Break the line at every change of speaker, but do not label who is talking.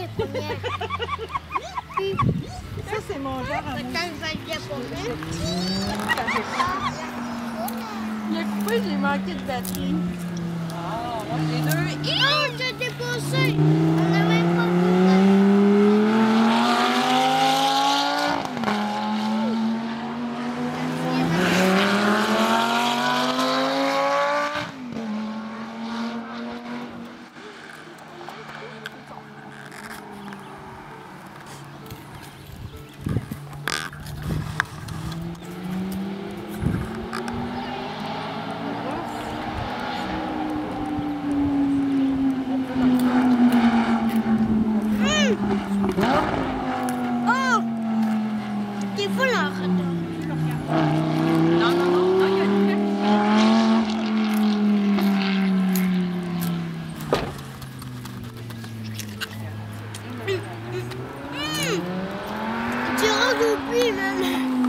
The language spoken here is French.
Ça, c'est mon genre à moi. Il a coupé, j'ai manqué de batterie. Ah, moi, j'ai deux.
Oh, t'as dépassé! On n'a même pas vu. Oh! T'es fou là,
Non, non, non, non, il y a une
Tu rentres au puits, même.